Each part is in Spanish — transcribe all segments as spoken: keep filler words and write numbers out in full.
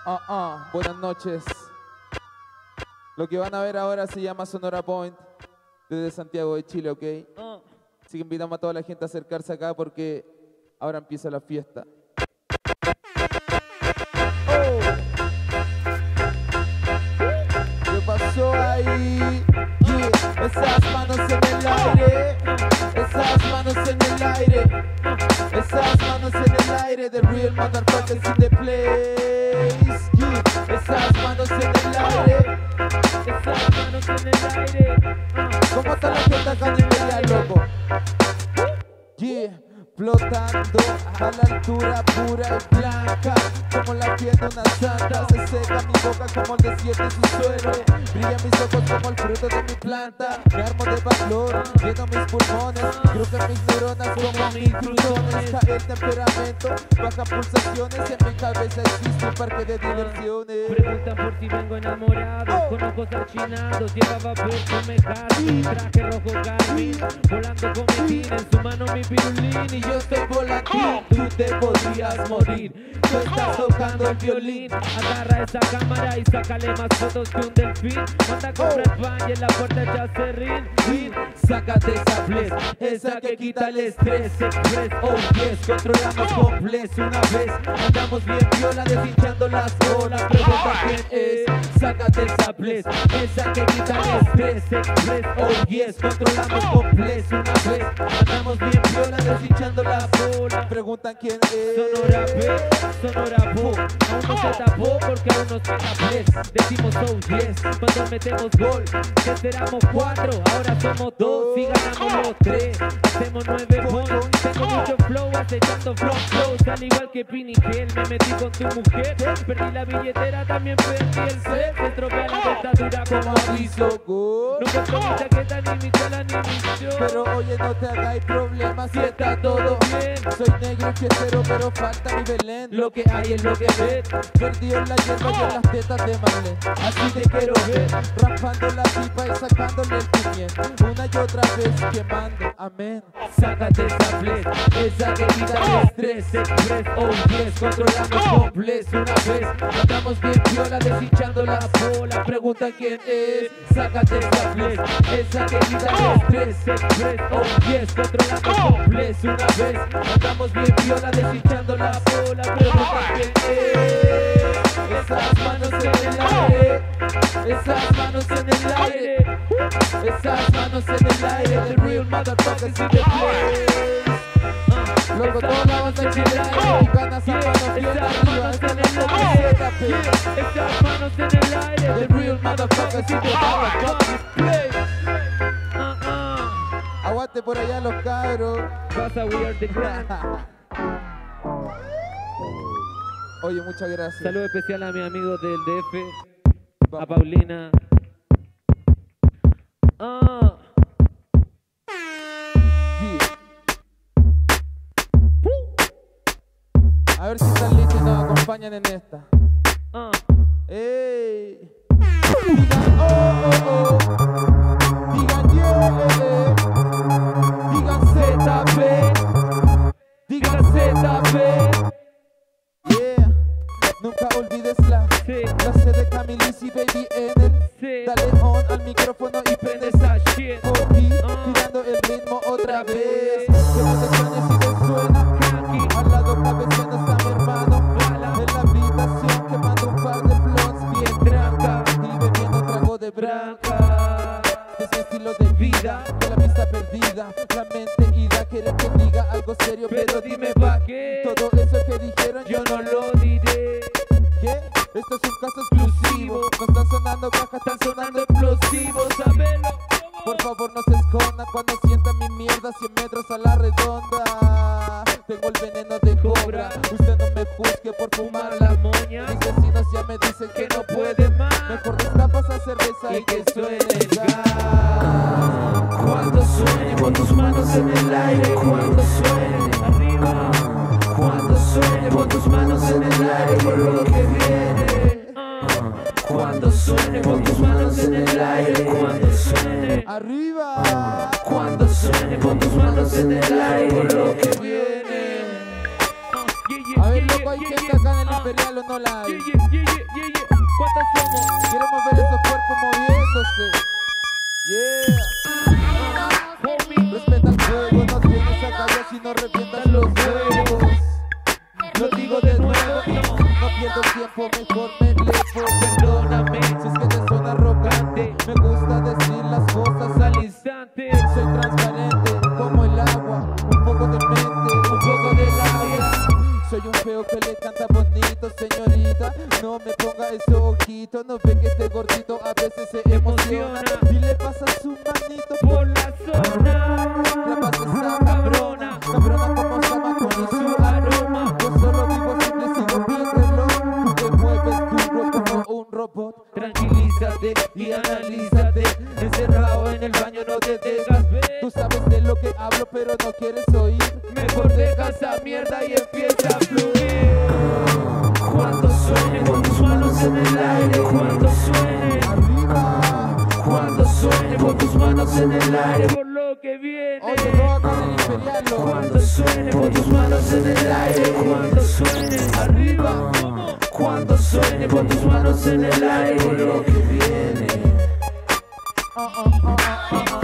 Ah, ah, buenas noches. Lo que van a ver ahora se llama Sonora Point, desde Santiago de Chile, ¿ok? Uh. Así que invitamos a toda la gente a acercarse acá porque ahora empieza la fiesta. Oh. ¿Qué pasó ahí? Yeah. Esas manos en el aire, esas manos en el aire, esas manos en el aire. The real motherfuckers in the place. Yeah. Esas manos en el aire, esas manos en el aire. Uh. ¿Cómo está la gente acá en Imperial, loco? Yeah. Flotando a la altura pura y blanca, como la piel de una santa. Se seca mi boca como el desierto en su suelo, brillan mis ojos como el fruto de mi planta. Me armo de valor, lleno mis pulmones, crujen mis neuronas como mis cruzones. Cae el temperamento, bajan pulsaciones, en mi cabeza existe un parque de diversiones. Preguntan por si vengo enamorado, con ojos achinados. Llevaba perfume Harry, traje rojo Garmin, volando con mi tina, en su mano mi pirulín. Y yo estoy volantín, tú te podrías morir. Tú estás tocando el violín. Agarra esa cámara y sácale más fotos que un delfín. Manda a comprar pan y en la puerta ya se rin, rin. Sácate esa bless, esa que quita el estrés. Express, oh yes, controlamos complex una vez. Andamos bien viola, deshinchando las olas. Pregunta quién es. Sácate esa bless, esa que quita el estrés. Express, oh yes, controlamos complex una vez. Andamos bien viola, deshinchando las bolas. Preguntan quién es. Sonora B, Sonora Bo. Aún no se tapó porque aún nos queda bless. Decimos oh yes, cuando metemos gol. Antes éramos cuatro, ahora somos dos. Y ganamos los tres, hacemos nueve points. Tengo mucho flow, acechando flow flows. Al igual que Pinigel, me metí con tu mujer. Perdí la billetera, también perdí el set. Se estropea la dentadura como aviso. No compro mi chaqueta, ni mi tela, ni mi show. Pero oye, no te hagáis problemas si está todo bien. Soy negro y fiestero, pero falta mi Belén. Lo que hay es lo que ves. Perdido en la hierba y en las tetas de Marlene. Así te quiero ver, raspando la pipa y sacándole el pimiento. Una y otra vez quemando, amén. Sácate esa bless, esa que quita el estrés. Express, oh yes, controlamos complex una vez. Andamos bien viola, deshinchando la bola. Preguntan quién es. Sácate esa bless, esa que quita el estrés. Express, oh yes, controlamos complex una vez. Andamos bien viola, deshinchando la bola. Preguntan quién es. Esas manos en el aire, esas manos en el aire, esas manos en el aire. The real motherfuckers in the place. Loco, toda la banda en el aire y ganas a manos bien arriba. Esta no es lo que se tape. Esas manos en el aire. The real motherfuckers in the place. Aguante por allá los cabros. Pasa, we are the grand. Oye, muchas gracias. Saludo especial a mis amigos del D F, a Paulina. Ah. Yeah. A ver si están listos y nos acompañan en esta. Ah. Ey. Digan oh, oh, oh. Digan yeah. Digan Z P. Digan Z P. Yeah. Nunca olvides la Sí. clase de Camilis y Baby N. Sí. Dale on al micrófono y prende esa shit. Copy, tirando el ritmo otra vez. Que no te extrañes si te suena. Al lado cabeceando está mi hermano. En la habitación quemando un par de blondes bien tranca. Y bebiendo trago de branca. Es mi estilo de vida, de la pista perdida. La mente ida, quieren que diga algo serio, pero dime pa' qué. Todo eso que dijeron yo no lo diré. ¿Qué? Esto es un caso exclusivo. No están sonando cajas, están sonando explosivos. Sabelo. Por favor no se escondan cuando sientan mi mierda cien metros a la redonda. Tengo el veneno de cobra. Usted no me juzgue por fumar la moña. Mis vecinos ya me dicen que no puede más. Mejor destapas la cerveza y que suene el gas. Cuando suene con tus manos en el aire. Cuando suene arriba. Cuando suene con tus manos en el aire por lo que viene. Cuando suene con tus manos en el aire. Cuando suene arriba. Cuando suene con tus manos en el aire por lo que viene. A ver, loco, loco, hay gente acá en el Imperial o no la hay. Yeah, yeah, yeah, yeah, yeah. ¿Cuántas somos? Queremos ver esos cuerpos moviéndose. Yeah. Homie. Respeta el juego, no tienes a callar si no revientas los huevos. Lo digo de nuevo, no, no pierdo el tiempo, mejor me elevo. Perdóname si es que te suena arrogante. Me gusta decir las cosas al instante. Soy transparente como el agua, un poco de mente, un poco de labia. Soy un feo que le canta bonito, señorita. No me ponga esos ojitos, no ve que este gordito a veces se emociona. Y le pasa su manito Por la zona. la pasa esa cabrona, cabrona como Sama con su aroma. Yo solo vivo simple, sigo mi reloj. Tú te mueves duro como un robot. Tranquilízate y analízate. Encerrado en el baño no te dejas ver. Tú sabes de lo que hablo pero no quieres oír. Mejor deja esa mierda y empieza a fluir. Cuando suene con tus manos en el aire, cuando suene, Arriba. cuando suene con tus manos en el aire, Por lo que viene. Oye, no acá en el Imperial, no. cuando suene con tus manos en el aire, cuando suene, Arriba. cuando suene con tus manos en el aire, por lo que viene. Ah, ah, ah, ah, ah, ah.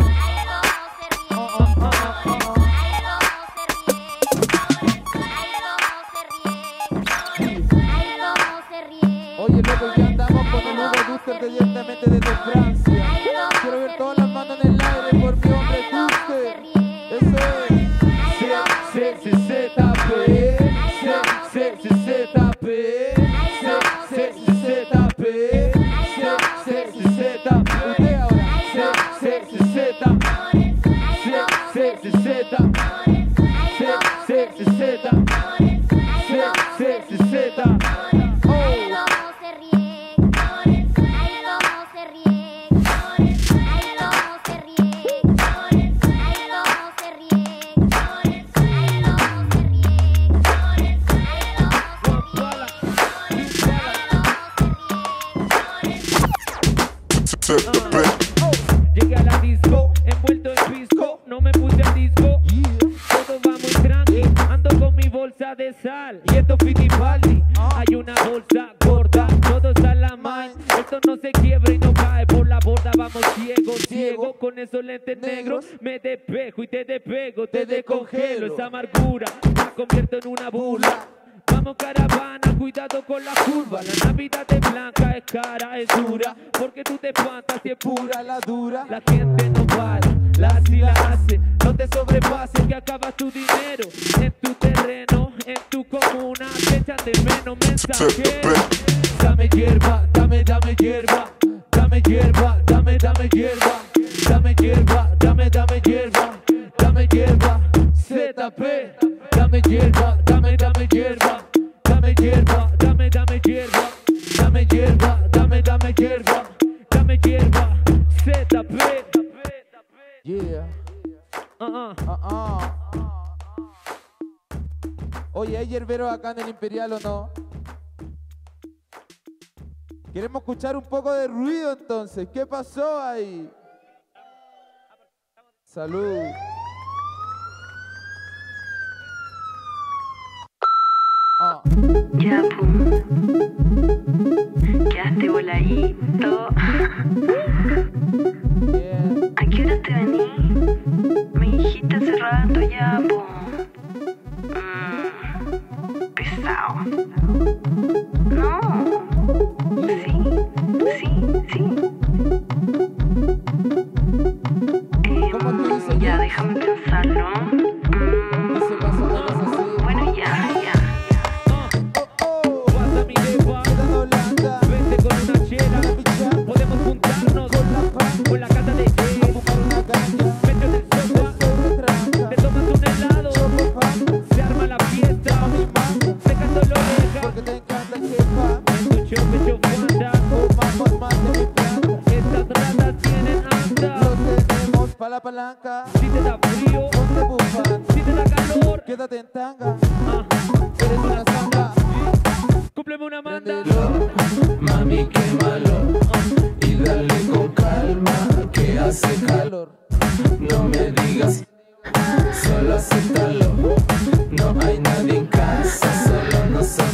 Oye, loco, ya andamos con el Hugo Duster directamente desde Francia. Quiero ver todas las manos en el aire por mi hombre Duster. Eso es. C, C, C, Z, P. C, C, C, Z, P. C, C, C, Z, P. C, C, C, Z. Usted ahora. C, C, C, Z. C, C, C, Z. C, C, C, Z. C, C, C, Z. Llegué a la disco, envuelto en pisco, no me puse a disco. Todo va muy tranqui, ando con mi bolsa de sal. Y esto Fittipaldi, hay una bolsa gorda, todo está en la mano. Esto no se quiebra y no cae por la borda, vamos ciego, ciego. Con esos lentes negros me despejo y te despego, te descongelo. Esa amargura la convierto en una burla. Vamos caravana, cuidado con la curva. La Navidad es blanca, es cara, es dura. Porque tú te espantas y es pura la dura. La gente no para, la hace y la hace. No te sobrepases que acabas tu dinero. En tu terreno, en tu comuna, te echan de menos mensaje. Dame hierba, dame, dame hierba. Dame hierba, dame, dame hierba. Dame hierba, dame, dame hierba. Dame hierba, Z P. Dame hierba, dame, dame hierba. Dame hierba, dame, dame hierba. Dame hierba, dame, dame hierba. Dame hierba, Z P. Yeah. Uh-uh. Uh-uh. Oye, ¿hay hierberos acá en el Imperial o no? Queremos escuchar un poco de ruido entonces. ¿Qué pasó ahí? Salud. Ah. Ya, pum. Quedaste voladito. Yeah. ¿A qué hora te venís? Me dijiste hace rato ya, pum. Mm, pesado. No. Sí, sí, sí. Eh, ¿Cómo te dice ya, ya? déjame pensarlo. Mm, Dice más o menos así. bueno, ya, ya. Oh, oh. Pasa mi jefa, Queda en Holanda. vente con una chela. La picha Podemos juntarnos con la pan. con la casa de A Jay. fumar una ganja. Medio del sofá, Sobre tranca. te tomas un helado. Choco pan. Se arma la fiesta, Mi mano. secando la oreja. Porque te encanta el jefa. En tu show me chofanda. Fumamos más de mi planta. Estas ratas tienen anda. Lo tenemos pa' la palanca. Si te da frío, Ponte bufán. si te da calor, Quédate en tanga. ah, Eres una zanga. cúmpleme una manda. Préndelo. Mami, quémalo y dale con calma que hace calor. No me digas, solo acéptalo. No hay nadie en casa, solo nosotros.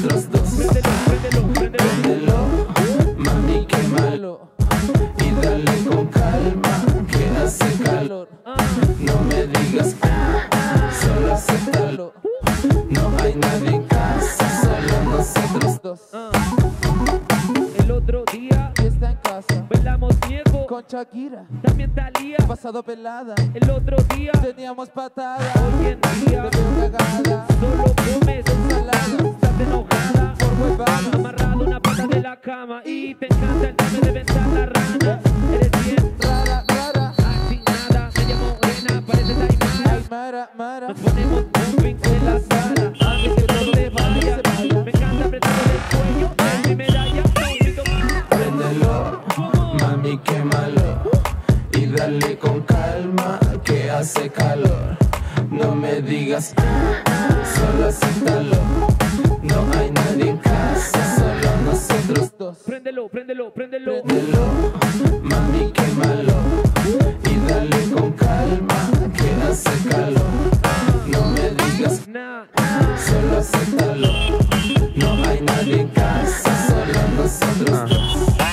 nosotros dos. Préndelo, préndelo, préndelo. Préndelo, mami, quémalo y dale con calma que hace calor. No me digas ah, solo acéptalo. No hay nadie en casa, solo nosotros dos. El otro día Fiesta en casa bailamos Diego con Shakira, también Talía. pasado pelada, El otro día, teníamos patada, hoy en día, te veo cagada, solo comes ensalada, estás enojada, por huevada. amarrado una pata de la cama y te encanta el tema de ventar la rana. Eres bien Rara, rara, así nada, media morena, pareces Aymara. ay, Mara, Mara. Nos ponemos pumping en la sala antes que todo te vaya. Me encanta apretar el cuello de mi medalla. Préndelo, mami, quémalo y dale con calma que hace calor. No me digas ah, solo acéptalo. No hay nadie en casa, solo nosotros dos. Préndelo, préndelo, préndelo. Préndelo, mami, quémalo y dale con calma que hace calor. No me digas Nah, solo acéptalo. No hay nadie en casa, solo nosotros dos.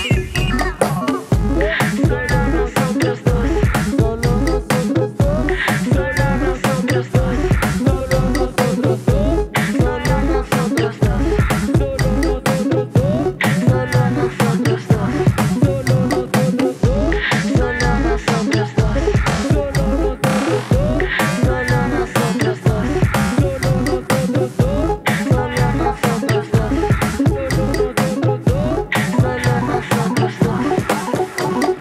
Solo nosotros dos. Solo nosotros dos, Solo nosotros dos. solo nosotros dos, Solo nosotros dos. solo nosotros dos, Solo nosotros dos. solo nosotros dos, Solo nosotros dos. solo nosotros dos, Solo nosotros dos. solo nosotros dos, Solo nosotros dos. solo nosotros dos. Solo nosotros dos.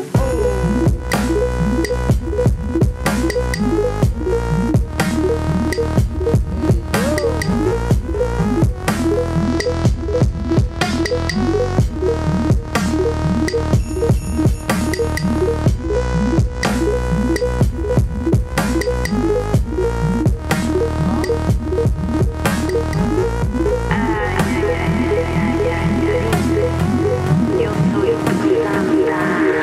Yo soy Santa.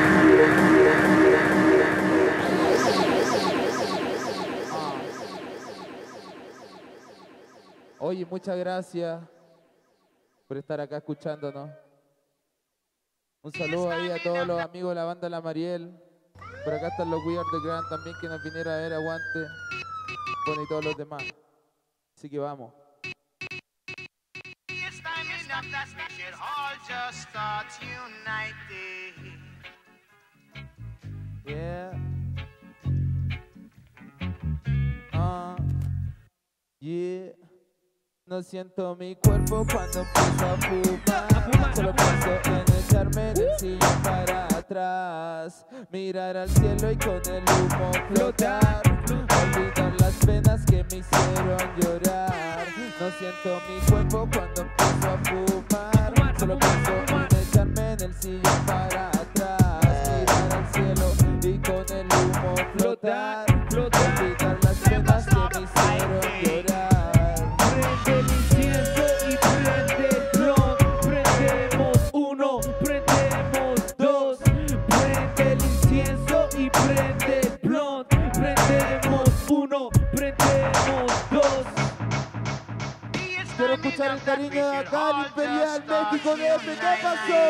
Oye, muchas gracias por estar acá escuchándonos. Un saludo ahí a todos los amigos de la banda La Mariel. Por acá están los We Are The Grand también que nos vinieron a ver, aguante. Bueno, y todos los demás. Así que vamos. It's time enough that we should all just start uniting. Yeah. Ah, yeah. No siento mi cuerpo cuando empiezo a fumar. Solo pienso en echarme del sillón para atrás. Mirar al cielo y con el humo flotar. Olvidar las penas que me hicieron llorar. No siento mi cuerpo cuando empiezo a fumar. Solo pienso en echarme en el sillón para atrás. Mirar al cielo y con el humo flotar. Olvidar las penas que me hicieron llorar. Prende el incienso y prende el blond. Prendemos uno, prendemos dos. Prende el incienso y prende el blond. Prendemos uno, prendemos dos. Quiero escuchar el cariño de acá, el Imperial México D F. ¿Qué pasó?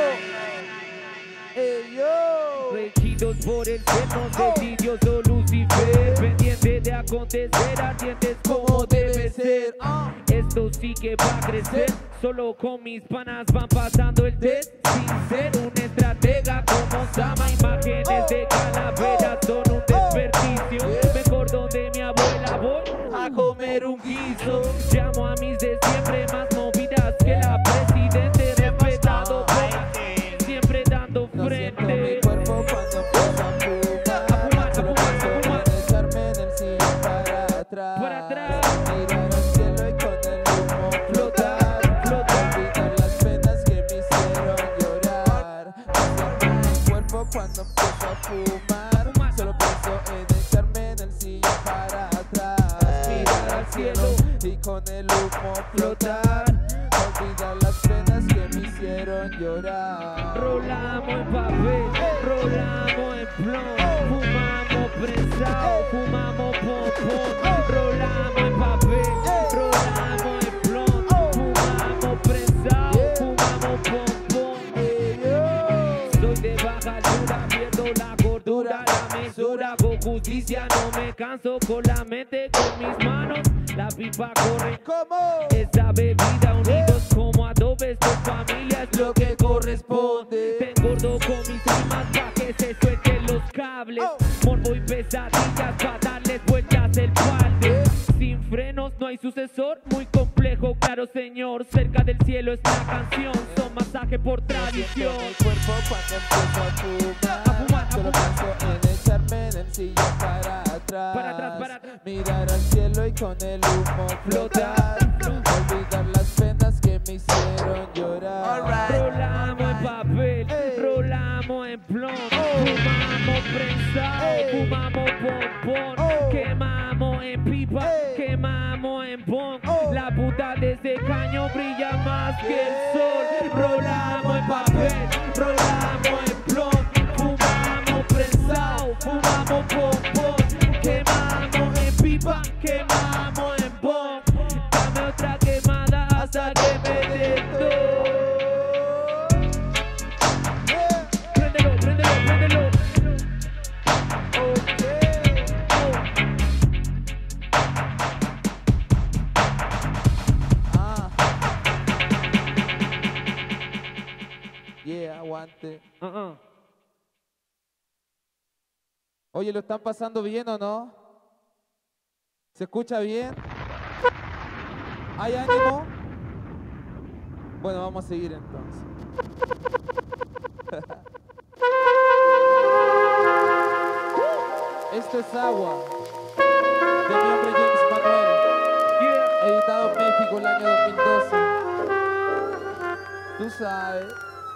Ey, yo. Regidos por el seno de Tidioso Lucifer, pendiente de acontecer, ardientes como debe ser. Esto sí que va a crecer, solo con mis panas van pasando el test. Sin ser un estratega como Sama, imágenes de calaveras son un desperdicio. Me acuerdo de mi abuela, voy a comer un guiso. Llamo a mis de siempre, más movidas que la presidente, respetado por siempre dando No siento mi frente. cuerpo cuando empiezo a fumar. Solo pienso en echarme en el sillón para atrás. Para atrás. Mirar al cielo y con el humo flotar. Flotar. Olvidar las penas que me hicieron llorar. No siento mi cuerpo cuando empiezo a fumar. Solo pienso en echarme en el sillón para atrás. Mirar al cielo y con el humo flotar. Olvidar las penas que me hicieron llorar. Rolamos en papel, rolamos en blon, fumamos prensado, fumamos popón. Rolamos en papel, rolamos en blon, fumamos justicia, no me canso con la mente, con mis manos. La pipa corre ¿Cómo? esa bebida, unidos como adobe, esto familia es lo que corresponde. Te engordo con mis rimas pa' que se suelten los cables. Morbo y pesadillas pa' darles vueltas el balde. Sin frenos no hay sucesor, muy complejo, claro señor. Cerca del cielo esta canción, son masaje por tradición. El cuerpo cuando empiezo a fumar, A fumar, a solo fumar. pienso en echarme en el sillón para atrás, Para atrás, para atrás. mirar al cielo y con el humo flotar, olvidar las penas que me hicieron llorar. Rolamos en papel, Ey. rolamos en plon, fumamos prensado, Ey. fumamos pompón, Oh. quemamos en pipa, Ey. quemamos en bong. Oh. La puta de ese caño brilla más que el sol. Rolamos en papel, rolamos en plon, fumamos prensado, fumamos pompón, quemamos en pipa, quemamos en bong. Dame otra quemada hasta que me dé todo. Préndelo, préndelo, préndelo. Ah. Yeah, aguante. Uh-uh. Oye, ¿lo están pasando bien o no? ¿Se escucha bien? ¿Hay ánimo? Bueno, vamos a seguir entonces. Esto es Agua, de mi hombre James Manuel, Yeah. editado en México el año dos mil doce. Tú sabes.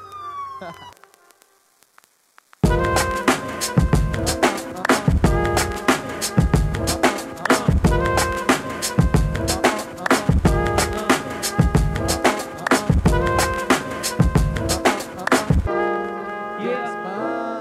Yeah.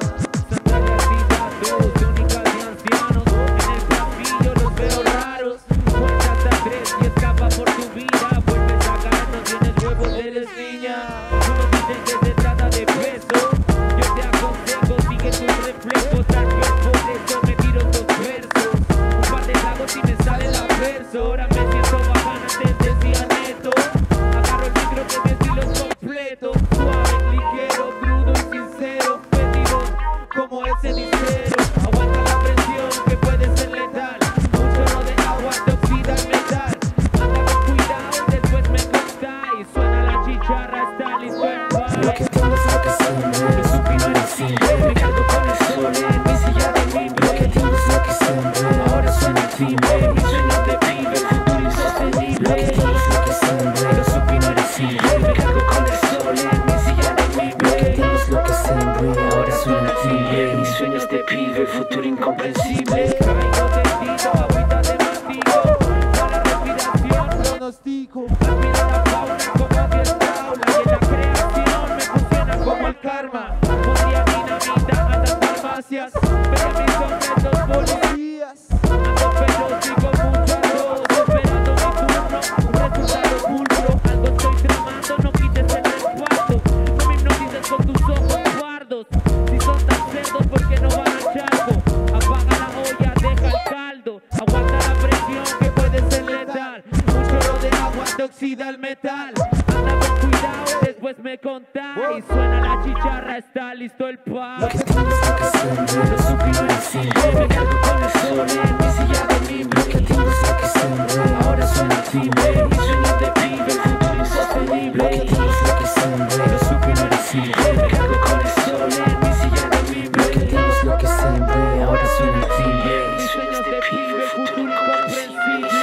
Sandalia de únicas de ancianos. En el pasillo los veo raros. Cuenta hasta tres y escapa por tu vida. Vuelves a caer, no tienes huevos, eres niña. Unos dicen que se trata de peso. Yo te aconsejo, sigue tus reflejos. Tal vez por eso me tiro dos versos. Un par de tragos y me sale la verso. Ahora me siento bacana, antes decía neto. Agarro el micro que mi estilo es completo. Suave, ligero, crudo y sincero. Pedido como el cenicero. Aguanta la presión que puede ser letal. Un chorro de agua te oxida el metal. Anda con cuidado, después me contáis. Suena la chicharra, está listo el Lo baile. que tengo es lo que sembré, lo supe no era simple. Me cargo con el sol en mi silla de mimbre. Lo que tengo es lo que sembré, ahora suena el timbre. Mis sueños de pibe, el futuro insostenible. Lo que tengo es lo que sembré, lo supe no era simple. Me cargo con el sol en mi silla de mimbre. Lo que tengo es lo que sembré, ahora suena el timbre. Mis sueños de pibe, el futuro incomprensible. Traigo testigo, agüita de martillo. Para respiración, Pronostico. admiro la fauna como diez tablas. Y en la creación me funciona como el karma. Pondría dinamita a las farmacias. Veía mis hombres, los policías. Ando feroz y con mucho arroz. Esperando mi turno, un resultado pulcro. Algo estoy tramando, no quites el respaldo. No me hipnotices con tus ojos pardos. Si son tan cerdos, ¿por qué no van al charco? Apaga la olla, deja el caldo. Aguanta la presión que puede ser letal. Un chorro de agua te oxida el metal. Anda con cuidado, después me contáis. Suena la chicharra, está listo el Lo pavo. que tengo es lo que sembré, lo supe no era simple. Me cargo con el sol en mi silla de mimbre. Lo que tengo es lo que sembré, ahora suena el timbre. Mis sueños de pibe, el futuro insostenible. Lo que tengo es lo que sembré, lo supe no era simple. Me cargo con el sol en mi silla de mimbre. Lo que tengo es lo que sembré, ahora suena el timbre. Mis sueños de pibe, futuro incomprensible.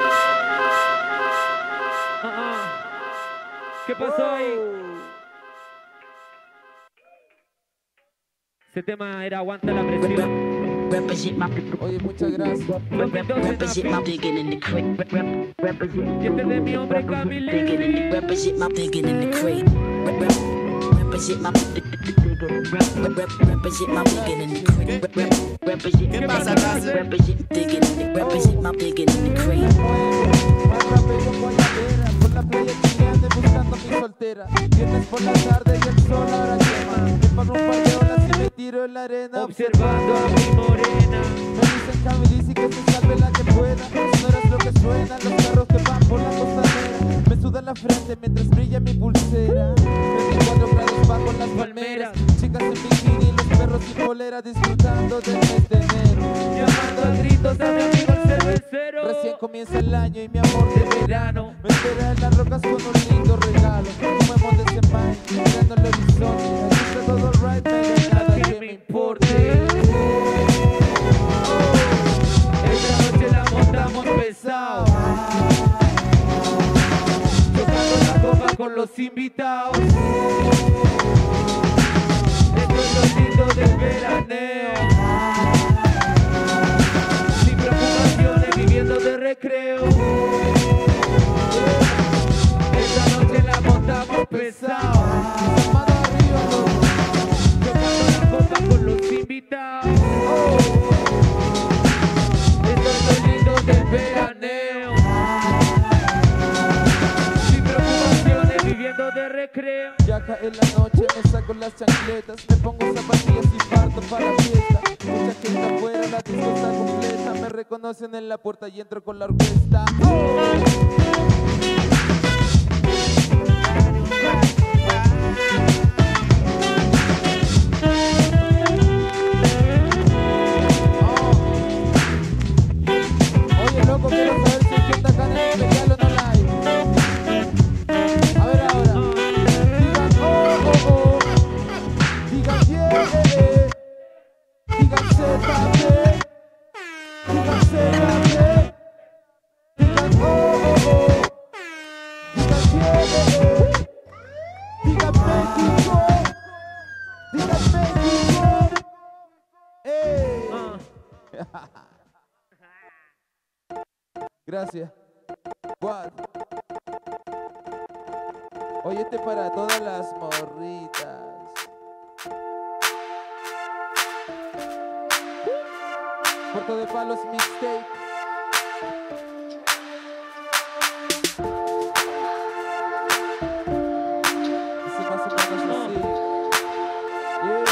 Ah, ah. ¿Qué pasó ahí? Ese tema era Aguanta la presión. Represent my, Oye, muchas gracias. represent my digging in the crate. Rep- rep- Represent. Y este es de mi hombre Digging in Camille. the, represent my digging in the crate. Rep- rep- Represent my rep- rep- represent my digging in the crate. Rep- rep- Represent ¿Qué pasa, Case? represent digging in the represent my digging in the crate. Más rápido guayabera, por la playa chileando y buscando a mi soltera. Viernes por la tarde y el sol ahora quema. Me pongo un par de olas y me tiro tiro en la arena observando a mi morena. Me dicen Camilisi que se salve la que pueda. No eres lo que suena, los carros que van por la costanera. Me suda la frente mientras brilla mi pulsera. veinticuatro grados bajo las palmeras. Chicas en bikini, los perros sin polera, disfrutando del mes de enero. Llamando a gritos a mi amigo el cervecero. Recién comienza el año y mi amor de verano me espera en las rocas con un lindo regalo. Fumemos de ese man, mirando el horizonte. Aquí está todo right, pero nada que me importe. Esta noche la montamos pesado, tocando la copa con los invitados. Esto es lo lindo del veraneo, sin preocupaciones, viviendo de recreo. Esta noche la montamos pesado, Mano arriba, tocando la copa con los invitados. Esto es lo lindo del veraneo, sin preocupaciones, viviendo de recreo. ya cae la noche, me saco las chancletas, me pongo zapatillas y parto para la fiesta. Mucha gente afuera, la disco está completa, me reconocen en la puerta y entro con la orquesta. Oye, loco, quiero saber si hay gente acá en el Imperial o no la hay. A ver ahora. Digan oh, oh, oh. Digan yeah, eh, eh. Digan Z, B. Digan Z, B. Digan oh, oh, oh. Digan yeah, eh, eh. Digan México. Digan México. Ey. Gracias. What? Oye, este para todas las morritas. Puerto de Palos Mixtape. Dice más o menos así. Yeah.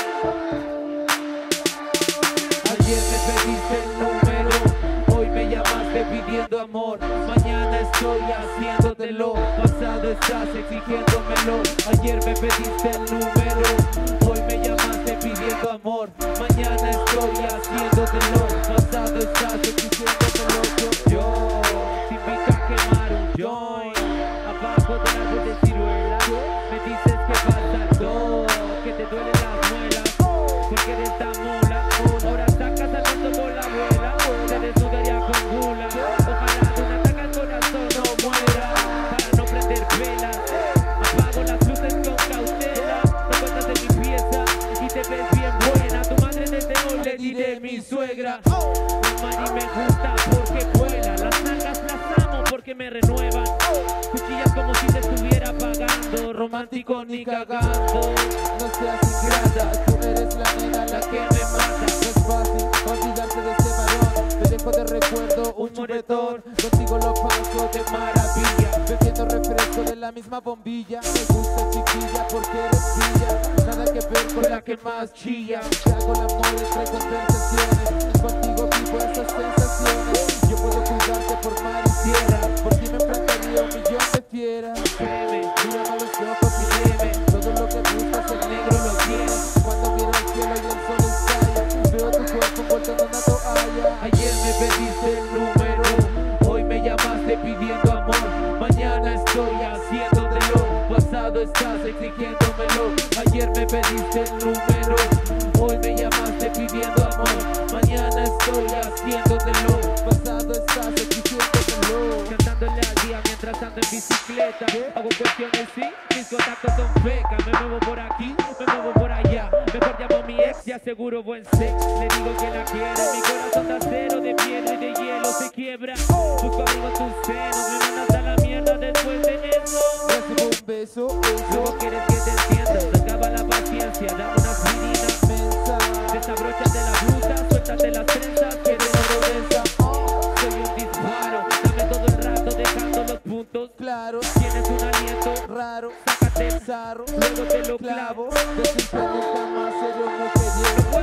Ayer me pediste el número, hoy me llamaste pidiendo amor. Mañana estoy haciéndotelo, pasado estás exigiéndomelo. Ayer me pediste el número, hoy me llamaste pidiendo amor. Mañana estoy haciéndotelo, pasado estás exigiéndomelo. Yo, yo te invito a quemar un joint abajo del árbol de ciruela. Me dices que pasa todo, que te duelen las muelas, porque eres tan mola. Ahora sacas al mundo por la abuela, te desnudaría con gula. Ojalá de un ataque al corazón no muera, para no prender velas. Apago las luces con cautela, te cuentas de mi pieza y te ves bien buena. Tu madre desde hoy le diré mi suegra. La mani me gusta porque vuela, las nalgas las amo porque me renuevan. Cuchillas como si te estuviera pagando, romántico ni cagando. No seas ingrata, tú eres la nena la que me mata. No es fácil olvidarse de este varón, te dejo de recuerdo un chupetón. Contigo lo paso de maravilla, bebiendo refresco de la misma bombilla. Me gusta chiquilla porque eres chilla, nada que ver con la que más chilla. Te hago el amor entre compensaciones, contigo vivo esas sensaciones. Yo puedo cuidarte por mar y tierra, por ti me enfrentaría un millón de fieras. Créeme, Mírame a los ojos y léeme, todo lo que buscas el negro lo tiene. Cuando miro al cielo y el sol estalla, veo tu cuerpo envuelto en una toalla. ayer me pediste el número, hoy me llamaste pidiendo amor. Mañana estoy haciéndotelo, pasado estás exigiéndomelo. Ayer me pediste el número, hoy me llamaste pidiendo amor. Mañana estoy haciéndotelo, Pasado estás exigiéndomelo. cantándole al día mientras ando en bicicleta. Hago cuestiones, sí, mis contactos son fecas. Me muevo por aquí, me muevo por allá. Mejor llamo a mi ex y aseguro buen sex. Le digo que la quiero, mi corazón de acero, de piedra y de hielo se quiebra. Busco abrigo en tus senos, me mandas a la mierda después de eso. Recibo un beso, Luego eso, quieres que te entienda, se acaba la paciencia, dame una aspirina. mensa. Desabróchate la blusa, suéltate las trenzas, que de oro de esa. Soy un disparo, dame todo el rato dejando los puntos. Claro, Tienes un aliento raro, sácate el zarro, luego te lo clavo. clavo. Decir que nunca más seré un mujeriego.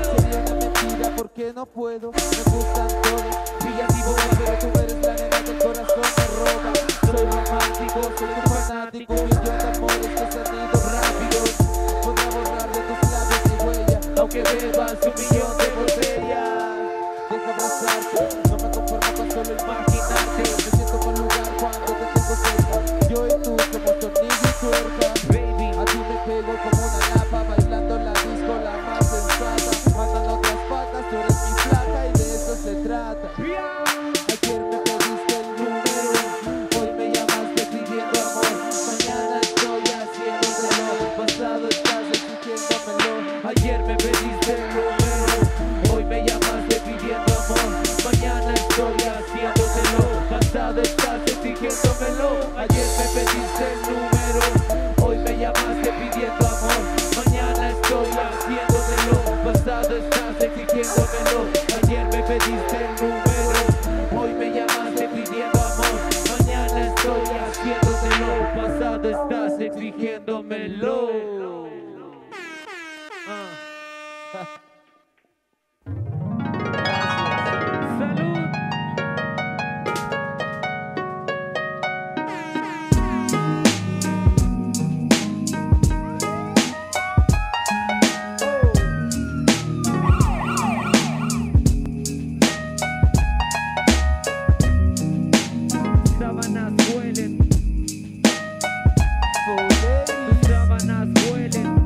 porque no puedo. Me gustan todos, pillas y boba, pero tú eres la nena que el corazón me roba. Soy romántico, soy tu fanático, un millón de amores que se han ido rápidos. Podrá borrar de tus labios mi huella, aunque bebas un millón de botellas. Deja abrazarte, no me conformo con solo imaginarte. Me siento en un lugar cuando te tengo cerca. Yo y tú somos tornillo y tuerca. Baby, a ti me pego como una lapa, bailando la disco la más sensata. Mandan otras patas, tú eres mi flaca y de eso se trata. Ayer me pediste el número, hoy me llamaste pidiendo amor. Mañana estoy haciéndotelo, pasado estás exigiéndomelo. Ayer me pediste el número, hoy me llamaste pidiendo amor. Mañana estoy haciéndotelo, pasado estás exigiéndomelo. Ayer me pediste el número, hoy me llamaste pidiendo amor. Mañana estoy haciéndotelo, pasado estás exigiéndomelo. Ayer me pediste el número, hoy me llamaste pidiendo amor. Mañana estoy haciéndotelo, pasado estás exigiéndomelo. Ah. Salud. Sábanas huelen, mis sábanas huelen,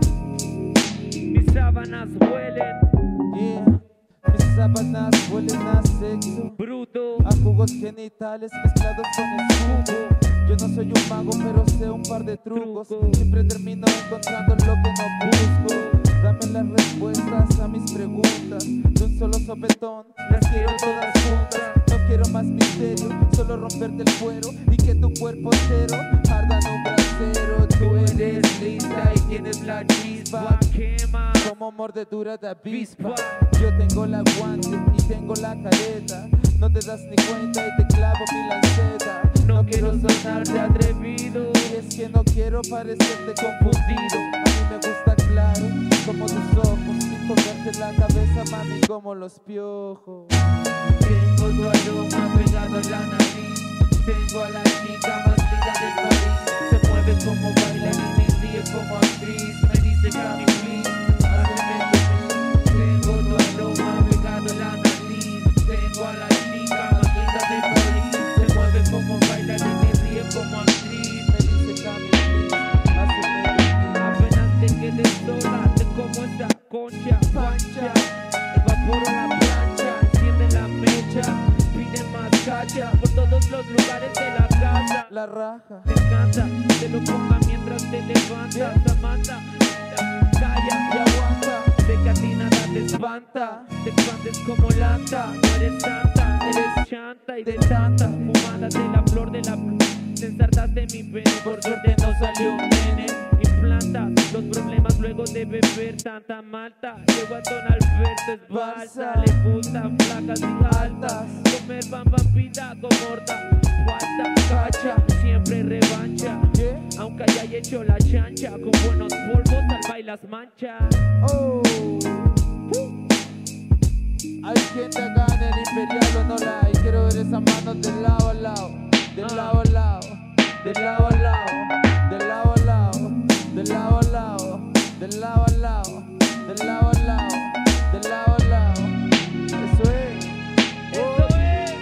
mis sábanas huelen, Yeah, mis sábanas huelen a sexo, bruto, a jugos genitales mezclados con escudo. Yo no soy un mago, pero sé un par de trucos. Siempre termino encontrando lo que no busco. Dame las respuestas a mis preguntas de un solo sopetón, las quiero todas juntas. No quiero más misterio, solo romperte el cuero y que tu cuerpo entero arda en un brasero. Tú eres lista y tienes la chispa quema, como mordedura de avispa. Yo tengo la guante y tengo la careta. No te das ni cuenta y te clavo mi lanceta. no quiero sonarte atrevido, Y es que no quiero parecerte confundido. A mí me gusta claro como tus ojos, sin tocarte la cabeza, mami, como los piojos. tengo tu aroma pegado en la nariz, tengo a la chica más linda del país, se mueve como bailarina y ríe como actriz, me dice Cami please, hazme feliz. Tengo tu aroma pegado en la nariz, tengo a la chica más linda del país, se mueve como bailarina y ríe como actriz, Me dice Cami, please, hazme feliz. apenas te quedes sola, te como esa concha, pancha, evaporo la plancha, enciende la mecha, pide más cacha, por todos los lugares de la casa. La raja, Te encanta, te lo ponga mientras te levantas, Samantha, calla y aguanta. sé que a ti nada te espanta, te expandes como lanta, no eres santa, eres chanta y de tanta fumada de la flor de la te ensartaste mi pene, por suerte no salió un nene, implantas los problemas luego de beber tanta malta, llego a Don Alberto es balsa, le gustan flacas y altas, comer bambapita con horta, falta, cacha, siempre revancha, ¿Qué? aunque haya hecho la chancha, con buenos polvos al bailas mancha. Oh. Hay quien te gane el imperial o no la hay. Quiero ver esa mano de lado a lado, de lado a lado, de lado a lado, de lado a lado, de lado a lado, de lado a lado, de lado a lado, de lado a lado. Eso es. Eso es.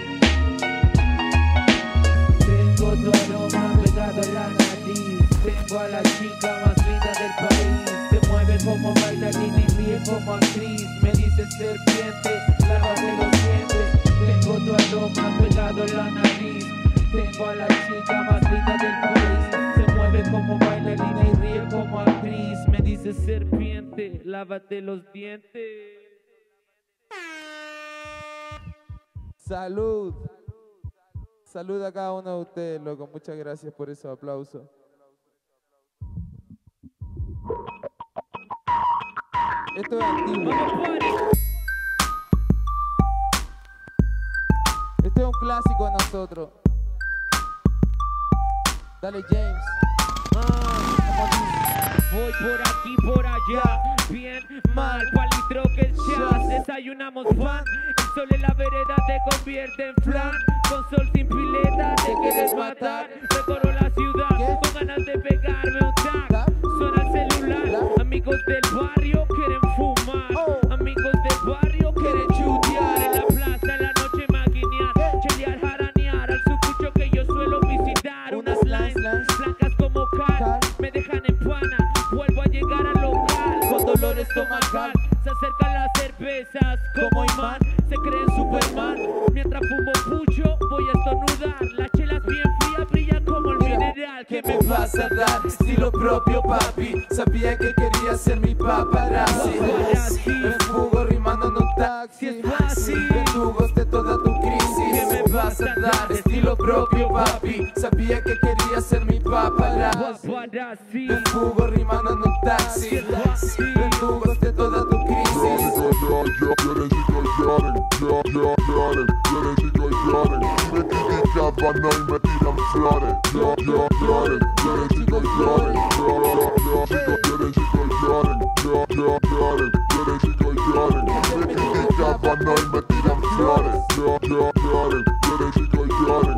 Tengo tu aroma pegado en la nariz, tengo a la chica más linda del país, se mueve como bailarina y ríe como actriz, me dice serpiente, lávate los dientes, tengo tu aroma pegado en la nariz, tengo a la chica más linda del país, se mueve como bailarina y ríe como actriz, me dice serpiente, lávate los dientes. Salud. Salud a cada uno de ustedes, loco. Muchas gracias por esos aplausos. Esto es antiguo. Vamos, party. Este es un clásico de nosotros. Dale, James. Ah, Como dice. voy por aquí, por allá, bien, mal, palitro que el chat. Desayunamos fan, el sol en la vereda te convierte en flan. Con sol sin pileta te quieres matar. Recorro la ciudad con ganas de pegarme un tag. Suena el celular, amigos del barrio quieren fumar, amigos del barrio quieren chutear. En la plaza en la noche maquinear, chelear, jaranear, al sucucho que yo suelo visitar. Unas lines blancas como cal, me dejan en pana, vuelvo a llegar al local con dolor estomacal. Se acercan las cervezas como imán, se creen Superman. Mientras fumo pucho voy a estornudar, las chelas bien frías brillan como el mineral. ¿Qué me vas a dar? Estilo propio, papi. Sabía que querías ser mi paparazzi. Me fugo rimando en un taxi. Es fácil. Verdugos de toda tu crisis. ¿Qué me vas a dar? Estilo propio, papi. Sabía que querías ser mi paparazzi. Me fugo rimando en un taxi. Verdugos de toda tu crisis. Me criticaban hoy me tiran flores. Yo, yo, lloren, lloren chicos lloren. Yo, yo, chicos lloren, chicos lloren. Yo, yo, lloren, lloren chicos lloren. Me criticaban hoy me tiran flores. Yo, yo, lloren, lloren chicos lloren.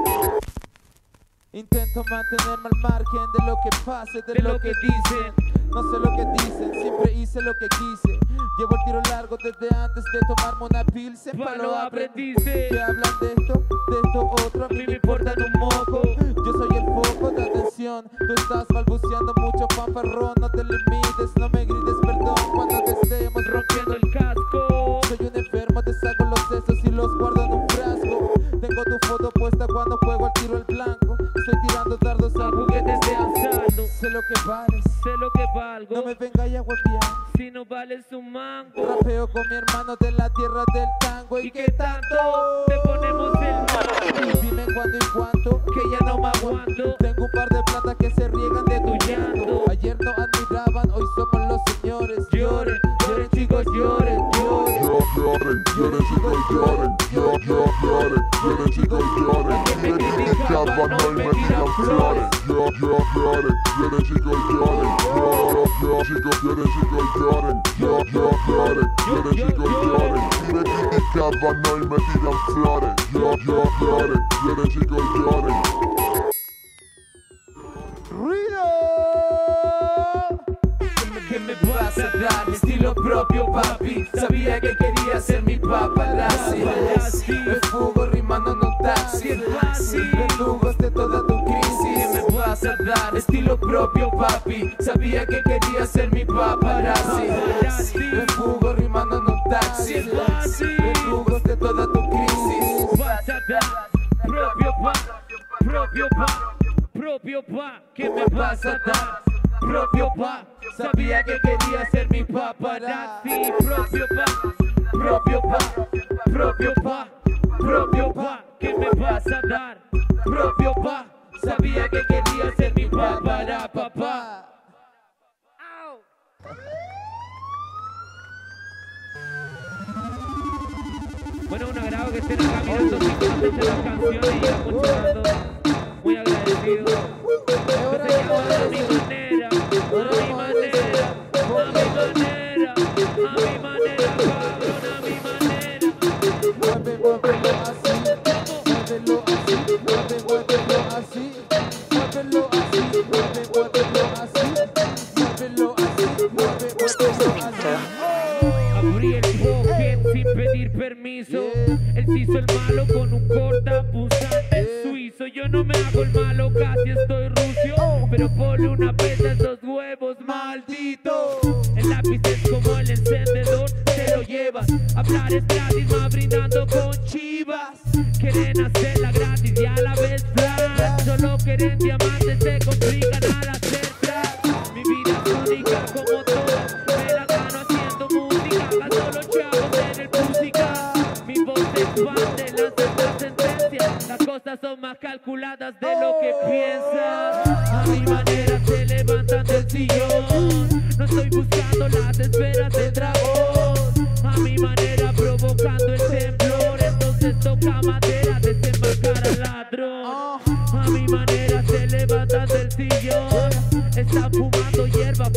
Intento mantenerme al margen de lo que pase, de, De lo, lo que que dicen. No sé lo que dicen, siempre hice lo que quise. Llevo el tiro largo desde antes de tomarme una pilsen. Pa' Pa' lo aprendices. Que hablan de esto, de esto otro, a mí me importan un moco. Yo soy el foco de atención, tú estás balbuceando mucho fanfarrón. No te limites, no me grites perdón cuando te estemos Rompiendo el casco. Soy un enfermo, te saco los sesos y los guardo en un frasco. Tengo tu foto puesta cuando juego al tiro al blanco. Estoy tirando dardos a juguetes de asalto. Sé lo que vales, Sé lo que valgo, no me venga a huevear. si no vales un mango. Rapeo con mi hermano de la tierra del tango. ¿Y qué tanto te ponemos el mal? Dime cuándo y cuánto, Que ya no me aguanto. tengo un par de platas que se riegan de tu llanto. Llanto. Ayer no admiraban, hoy somos los señores. Lloren, lloren chicos, lloren, lloren. Yo, lloren, lloren chicos lloren. Yo, yo, lloren, lloren chicos lloren. Me criticaban hoy me tiran flores. Yo, yo, lloren, lloren chicos lloren. Yo, yo, chicos lloren, chicos lloren. Yo, yo, lloren, lloren chicos lloren. Me criticaban hoy me tiran flores. Yo, yo, lloren, lloren chicos lloren. ¿Qué me vas a dar? Estilo propio, papi. Sabía que querías ser mi paparazzi. Me fugo rimando en un taxi. Verdugos de toda tu crisis. ¿Qué me vas a dar? Estilo propio, papi. Sabía que querías ser mi paparazzi. Me fugo rimando en un taxi. Verdugos de toda tu crisis. Vas a dar propio pa, propio pa, propio pa. ¿Qué me vas a dar? Propio pa, sabía que querías ser mi paparazzi. Propio pa, propio pa, propio pa, propio pa, ¿Qué me vas a dar? propio pa, sabía que querías ser mi papara papá. Bueno, un agrado que estén acá mirando mis cantes de las canciones y escuchando. Muy agradecido. Que se llama A Mi Manera, A Mi Manera, A Mi Manera, A Mi Manera, cabrón, A Mi Manera. Mueve, muévelo así, muévelo así, mueve, muévelo así, muévelo así, mueve, muévelo así, muévelo así, mueve, muévelo así. Abrí el pocket sin pedir permiso. Él se hizo el malo con un cortapunzante suizo. Yo no me hago el malo, casi estoy rucio. Pero ponle una pesa a esos huevos, maldito. El lápiz es como el encendedor, te lo llevas. Hablar es gratis, más brindando con chivas. Quieren hacerla gratis y a la vez flat. Solo quieren diamantes, se complican al hacer track. Mi vida es única como todas. Me la gano haciendo música. Gasto los chavos en el música. Mi voz se expande, lanza esta sentencia. Las cosas son más calculadas de lo que piensas. A mi manera se levantan del sillón. No estoy buscando las esferas del dragón. A mi manera provocando el temblor. Entonces toca madera, desembarcar al ladrón. A mi manera se levantan del sillón. Están fumando hierba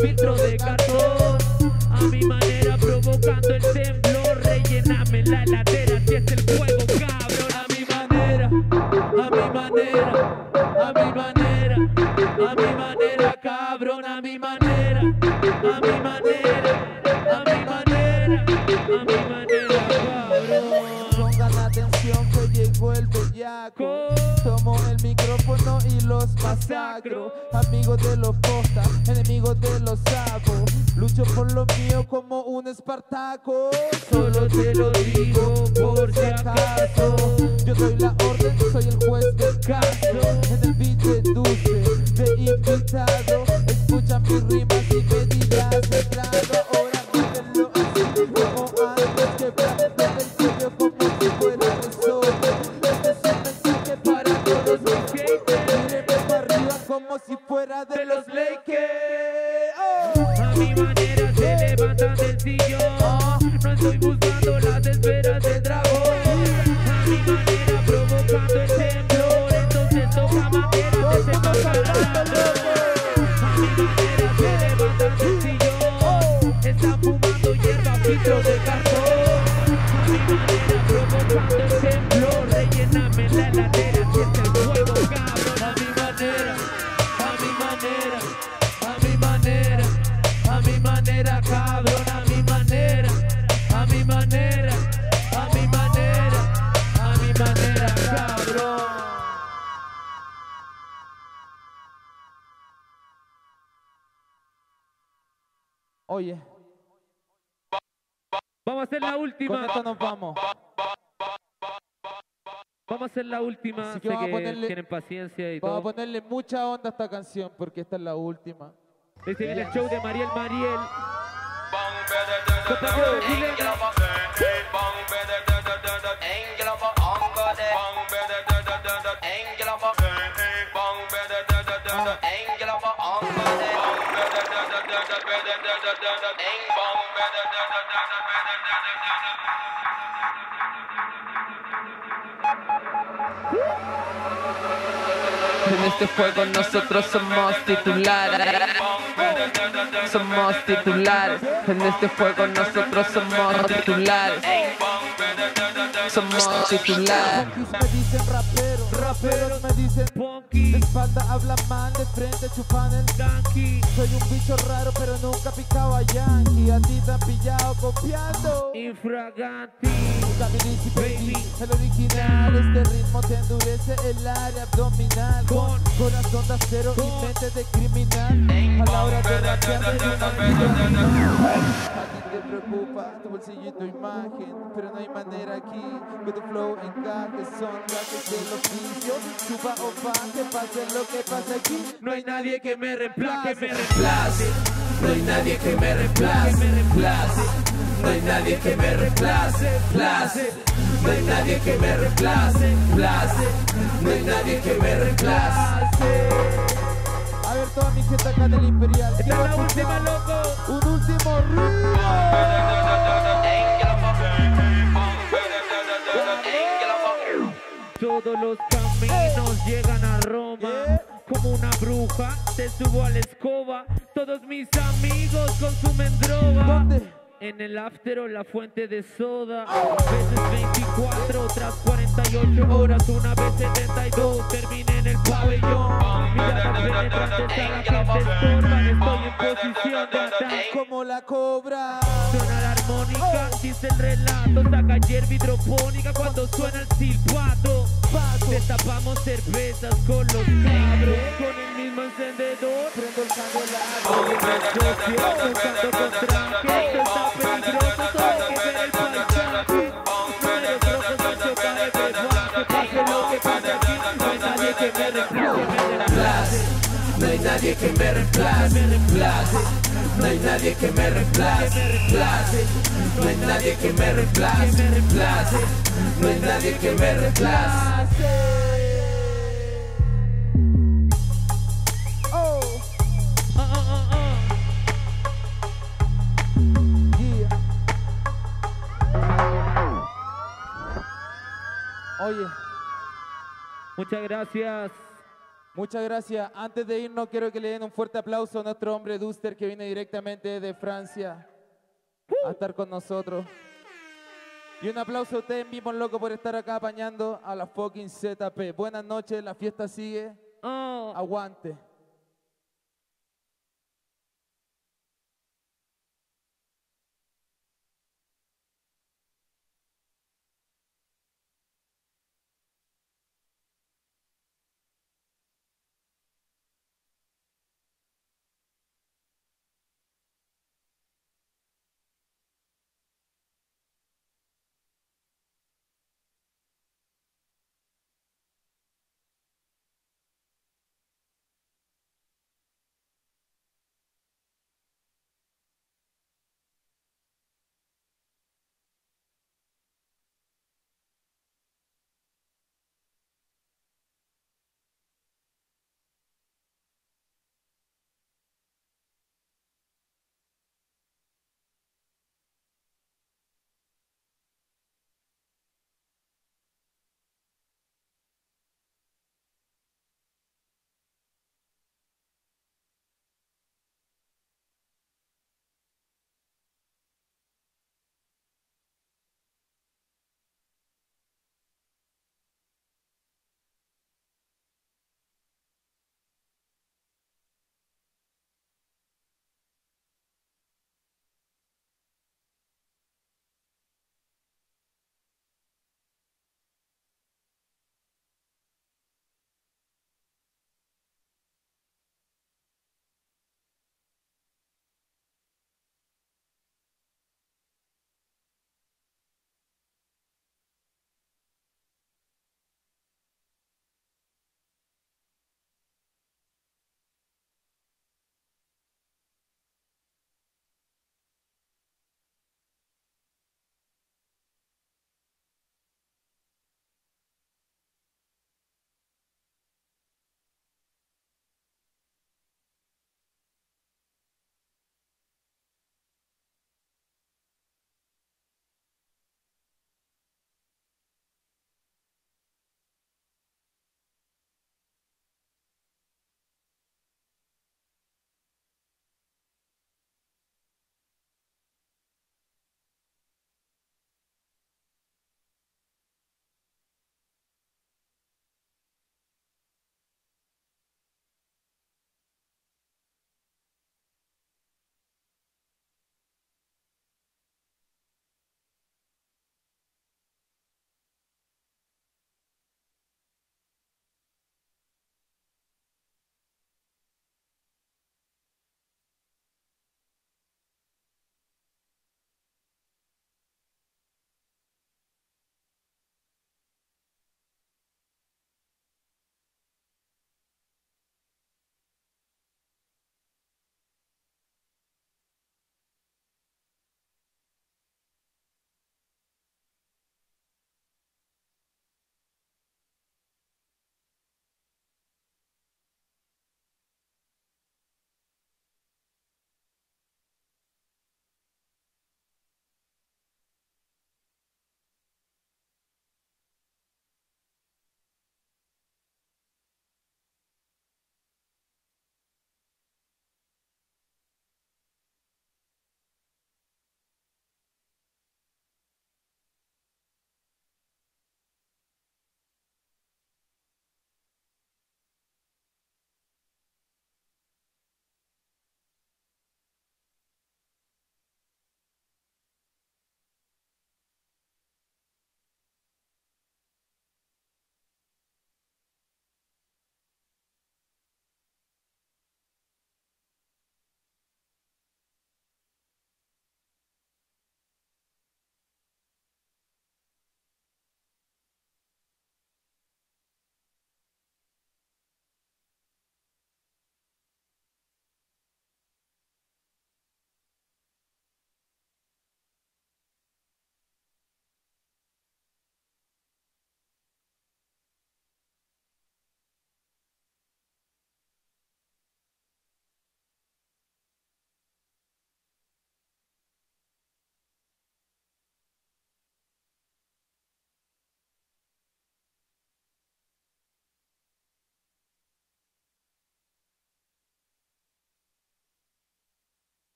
filtro de cartón. A mi manera provocando el temblor. Rellename la heladera si es el fuego, cabrón. A mi manera, a mi manera, a mi manera, a mi manera, cabrón. A mi manera, a mi manera, a mi manera, a mi manera, cabrón. Pongan atención que llegó el bellaco. Tomo el micrófono y los masacro. Amigos de los postas, enemigos de los sapos. Lucho por lo mío como un espartaco. Solo te lo digo por si acaso. Yo doy la orden, soy el juez del caso. En el beat de dulce, de invitado. Escucha mis rimas y me dirás el trago. Ahora dímelo así como antes. Que prende el sueño como si fuera de sol. Este es un mensaje para todos mis haters. Mírenme para arriba como si fuera de los Lakers. Oh. A mi manera se levantan del sillón. No estoy buscando las esferas del dragón. A mi manera provocando el temblor. Entonces toca madera, desembarcar al ladrón. A mi manera se levantan del sillón. Están fumando hierba, filtro de cartón. A mi manera provocando el temblor. Rellename la heladera si es el fuego, cabrón. A mi manera, a mi manera, a mi manera, a mi manera, cabrón. A mi manera, a mi manera, a mi manera, a mi manera, cabrón. Oye, Vamos a hacer la con última. esto nos vamos. Vamos a hacer la última. Así Sé que vamos a que ponerle- tienen paciencia y Vamos a todo. ponerle mucha onda a esta canción porque esta es la última. Este viene el show de Mariel Mariel. En este juego nosotros somos titulares. Somos titulares. En este juego nosotros somos titulares. Somos titulares. Punkis me dicen rapero, raperos me dicen de Punky, espalda hablan mal, de frente chupan el Danky, soy un bicho raro pero nunca picado a Yankee. A ti te han pillado copiando. Infraganti. Stability, baby, Baby. el original. Este ritmo te endurece el área abdominal. Con corazón de acero y mente de criminal. A la hora de rapear de una A ti te preocupa tu bolsillo y tu imagen, pero no hay manera aquí que tu flow encaje. Son gajes del oficio, suba o baje, pase lo que pase aquí. No hay nadie que me reemplace, me Reemplace. No hay nadie que me reemplace. Reemplace. No hay nadie que me reemplace. Place. No hay nadie que me reemplace. Place. No hay nadie que me reemplace. A ver toda mi gente acá del Imperial. Esta es quiero la última, escuchar loco. un último Todos los caminos llegan a Roma. Como una bruja, te subo a la escoba. Todos mis amigos consumen droga. ¿Dónde? En el after o la fuente de soda. Veces veinticuatro, otras cuarenta y ocho horas. Una vez setenta y dos, terminé en el pabellón. Miradas penetrantes a la que te estorban. Estoy en posición de ataque. Como la cobra. Suena la armónica, dice el relato. Saca hierba hidropónica cuando suena el silbato. Paso, Destapamos cervezas con los cabros. Con el mismo encendedor. prendo el candelabro. Socio, buscando con traje. Esto está peligroso, solo hay que ver el paisaje. Números rojos no chocan el brebaje. Pase lo que pase aquí, no hay nadie que me reemplace, me reemplace. No hay nadie que me reemplace. Reemplace. No hay nadie que me reemplace. Reemplace. No hay nadie que me reemplace. Reemplace. No hay nadie que me reemplace. Oh, Ah, ah, ah, ah. yeah. Oye, Muchas gracias. Muchas gracias. Antes de irnos, quiero que le den un fuerte aplauso a nuestro hombre Duster que viene directamente de Francia a estar con nosotros. Y un aplauso a ustedes mismos, locos, por estar acá apañando a la fucking Z P. Buenas noches, la fiesta sigue. Oh. Aguante.